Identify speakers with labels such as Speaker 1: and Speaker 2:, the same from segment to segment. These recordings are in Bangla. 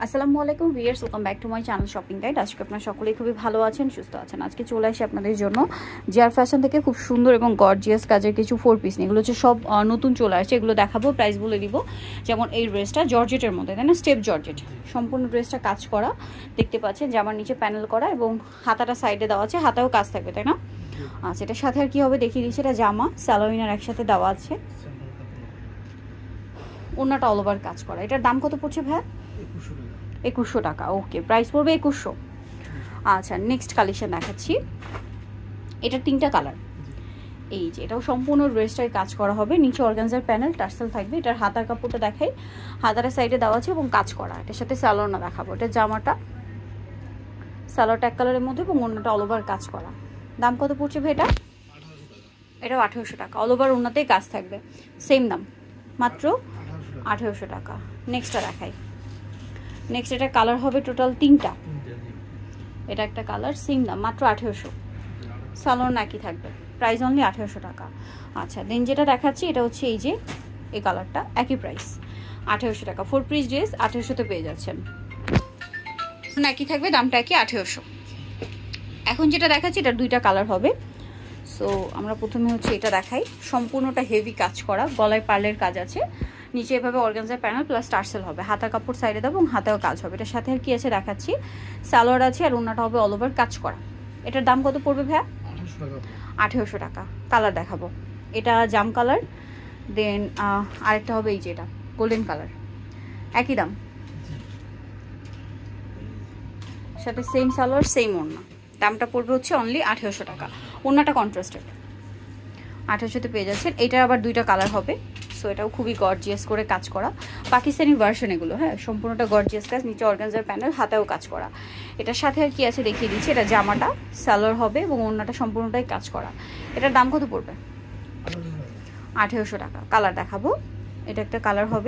Speaker 1: আসসালামু আলাইকুম viewers, welcome back to my channel shopping guide. আজকে আপনারা সকলেই খুবই ভালো আছেন, সুস্থ আছেন। আজকে চলে আসি আপনাদের জন্য জিআর ফ্যাশন থেকে খুব সুন্দর এবং গর্জিয়াস কাজের কিছু 4 পিস নিয়ে। এগুলো হচ্ছে সব নতুন চলে আসছে, এগুলো দেখাবো, প্রাইস বলে দিব। যেমন এই ড্রেসটা জর্জেটের মধ্যে, তাই না, স্টেপ জর্জেট, সম্পূর্ণ ড্রেসটা কাজ করা দেখতে পাচ্ছেন, জামার নিচে প্যানেল করা এবং হাতাটা সাইডে দেওয়া আছে, হাতাও কাজ থাকবে, তাই না? আচ্ছা, এটার সাথে আর কি হবে দেখিয়ে দিচ্ছি। এটা জামা স্যালোইনার একসাথে দেওয়া আছে, ওনাটা অল ওভার কাজ করা। এটার দাম কত পড়ছে ভাই? 2100 টাকা। ওকে, প্রাইস পড়বে 2100। আচ্ছা, নেক্সট কালেকশন দেখাচ্ছি। এটা 3টা কালার, এই যে এটাও সম্পূর্ণ ড্রেসটাই কাজ করা হবে, নিচে অর্গানজার প্যানেল টার্সেল থাকবে। এটার হাতার কাপড়টা দেখাই, হাতার সাইডে দেওয়া আছে এবং কাজ করা। এটার সাথে স্যালোনা দেখাবো। এটা জামাটা স্যালোটা এক কালারের মধ্যে এবং অন্যটা অল ওভার কাজ করা। দাম কত পড়ছে ভাই এটা? এটাও 1800 টাকা, অল ওভার অন্যতেই কাজ থাকবে, সেম দাম, মাত্র 1800 টাকা। নেক্সটটা দেখাই। নেক্সট এটা কালার হবে টোটাল 3টা, এটা একটা কালার, সেম দাম, মাত্র 1800। সালোয়ার একই থাকবে, প্রাইস অনলি 1800 টাকা। আচ্ছা, দেন যেটা দেখাচ্ছি এটা হচ্ছে এই যে এই কালারটা, একই প্রাইস 1800 টাকা। 4 পিস ড্রেস 1800-তে পেয়ে যাচ্ছেন, একই থাকবে, দামটা একই 1800। এখন যেটা দেখাচ্ছি এটা 2টা কালার হবে। সো আমরা প্রথমে হচ্ছে এটা দেখাই, সম্পূর্ণটা হেভি কাজ করা, গলায় পার্লের কাজ আছে, নিচে এভাবে অর্গানজার প্যানেল প্লাস টার্সেল হবে, হাতা কাপড় সাইডে দেবো এবং হাতেও কাজ হবে। এটার সাথে আর কি আছে দেখাচ্ছি, সালোয়ার আছে আর ওনাটা হবে অল ওভার কাজ করা। এটার দাম কত পড়বে ভাইয়া? 1800 টাকা। কালার দেখাবো, এটা জাম কালার, দেন আরেকটা হবে এই যে এটা গোল্ডেন কালার, একই দাম, সাথে সেম সালোয়ার সেম ওড়না। দামটা পড়বে হচ্ছে অনলি 1800 টাকা। ওড়নাটা কন্ট্রাস্টেড, 1800-তে পেয়ে যাচ্ছেন। এটার আবার 2টা কালার হবে। সো এটাও খুবই গর্জিয়াস করে কাজ করা, পাকিস্তানি ভার্সন এগুলো, হ্যাঁ, সম্পূর্ণটা গর্জিয়াস কাজ, নিচে অর্গানজার প্যানেল, হাতেও কাজ করা। এটার সাথে আর কি আছে দেখিয়ে দিচ্ছি। এটা জামাটা সালোয়ার হবে এবং ওড়নাটা সম্পূর্ণটাই কাজ করা। এটার দাম কত পড়বে? 1800 টাকা। কালার দেখাবো, এটা একটা কালার হবে,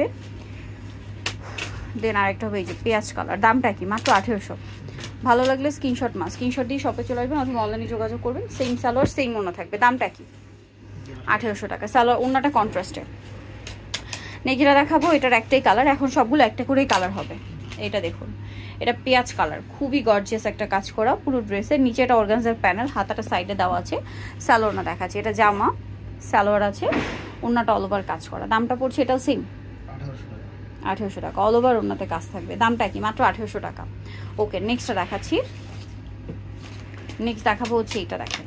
Speaker 1: দেন আরেকটা হবে এই যে পেঁয়াজ কালার। দামটা কি? মাত্র 1800। ভালো লাগলে স্ক্রিনশট দিয়ে শপে চলে আসবেন অথবা অনলাইনে যোগাযোগ করবেন। সেম সালোয়ার সেম ওড়না থাকবে। দামটা কি? 1800 টাকা। সালোয়ার ওড়নাটা কন্ট্রাস্টেড। নেক্সট দেখাবো, এটার একটাই কালার, এখন সবগুলো একটা করেই কালার হবে। এটা দেখুন, এটা পেঁয়াজ কালার, খুবই গর্জিয়াস একটা কাজ করা পুরো ড্রেসের। নিচে এটা অর্গানজার প্যানেল, হাতাটা সাইডে দেওয়া আছে, সালোয়ারটা দেখাচ্ছে। এটা জামা সালোয়ার আছে, ওড়নাটা অল ওভার কাজ করা। দামটা পড়ছে এটাও সেম 1800 টাকা, অল ওভার ওড়নাতে কাজ থাকবে। দামটা কি? মাত্র 1800 টাকা। ওকে, নেক্সটটা দেখাচ্ছি। নেক্সট দেখাবো হচ্ছে এটা, দেখেন,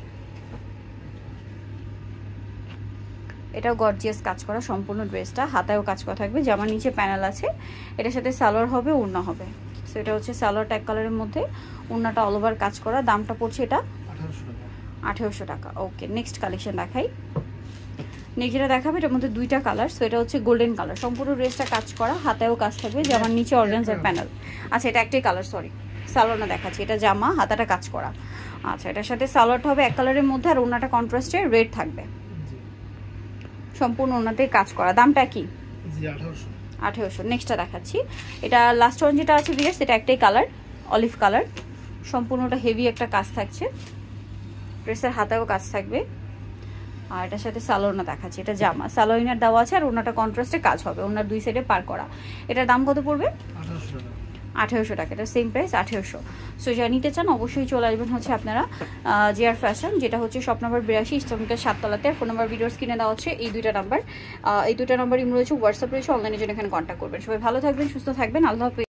Speaker 1: এটাও গর্জিয়াস কাজ করা সম্পূর্ণ ড্রেসটা, হাতায়ও কাজ করা থাকবে, জামার নিচে প্যানেল আছে। এটার সাথে সালোয়ার হবে, ওড়না হবে। সো এটা হচ্ছে সালোয়ারটা এক কালারের মধ্যে, ওড়নাটা অল ওভার কাজ করা। দামটা পড়ছে এটা 1800 টাকা। ওকে, নেক্সট কালেকশন দেখাই। নেক্সট যেটা দেখাবে এটার মধ্যে 2টা কালার। সো এটা হচ্ছে গোল্ডেন কালার, সম্পূর্ণ ড্রেসটা কাজ করা, হাতায়ও কাজ থাকবে, জামার নিচে অর্গানজার প্যানেল। আচ্ছা, এটা একটাই কালার, সরি, সালোয়ারটা দেখাচ্ছি। এটা জামা, হাতাটা কাজ করা। আচ্ছা, এটার সাথে সালোয়ারটা হবে এক কালারের মধ্যে আর ওড়নাটা কন্ট্রাস্টের রেড থাকবে, সম্পূর্ণ ওনাতে কাজ করা। দামটা কি? 1800। নেক্সটটা দেখাচ্ছি, এটা লাস্ট ওয়ান যেটা আছে ভিউয়ার্স, এটা একটাই কালার, অলিভ কালার, সম্পূর্ণটা হেভি একটা কাজ থাকছে, ড্রেসের হাতেও কাজ থাকবে। আর এটার সাথে সালোয়ারটা দেখাচ্ছি। এটা জামা সালোয়ার দেওয়া আছে আর ওনাটা কন্ট্রাস্টে কাজ হবে, ওনার 2 সাইডে পার করা। এটার দাম কত পড়বে? 1800 টাকা। এটা সেম প্রাইস 1800। সো যারা নিতে চান অবশ্যই চলে আসবেন হচ্ছে আপনারা জিআর ফ্যাশন, যেটা হচ্ছে শপ নাম্বার 82, ইস্টার্নকে 7তলাতে। ফোন নাম্বার ভিডিওর স্ক্রিনে দেওয়া হচ্ছে, এই 2টা নাম্বার, এই 2টা নাম্বার ইমো রয়েছে, হোয়াটসঅ্যাপ রয়েছে, অনলাইনে জন্য এখানে কন্ট্যাক্ট করবেন। সবাই ভালো থাকবেন, সুস্থ থাকবেন, আল্লাহ হাফেজ।